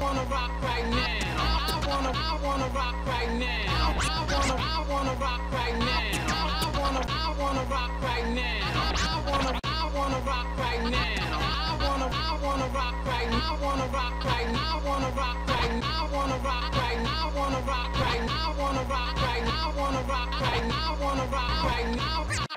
wanna rock right now. I wanna rock right now. I wanna rock right now. I wanna rock right now. I wanna rock right now. I wanna rock right now. I wanna rock right now. I wanna rock right now. I wanna rock right now. I wanna rock right now. I wanna rock right now. I wanna rock right now. I wanna rock right now.